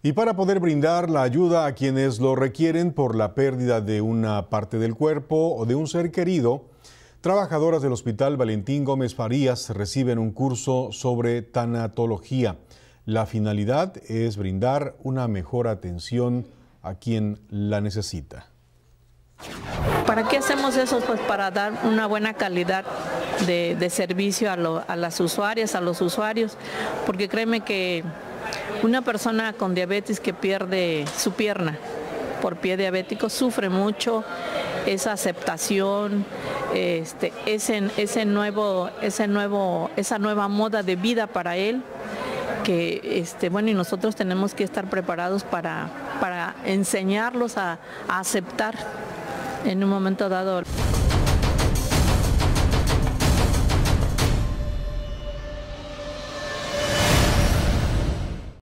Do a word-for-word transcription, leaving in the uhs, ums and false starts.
Y para poder brindar la ayuda a quienes lo requieren por la pérdida de una parte del cuerpo o de un ser querido, trabajadoras del Hospital Valentín Gómez Farías reciben un curso sobre tanatología. La finalidad es brindar una mejor atención a quien la necesita. ¿Para qué hacemos eso? Pues para dar una buena calidad de, de servicio a, lo, a las usuarias, a los usuarios, porque créeme que una persona con diabetes que pierde su pierna por pie diabético sufre mucho. Esa aceptación, este, ese, ese nuevo, ese nuevo, esa nueva moda de vida para él, que este, bueno, y nosotros tenemos que estar preparados para, para enseñarlos a, a aceptar en un momento dado.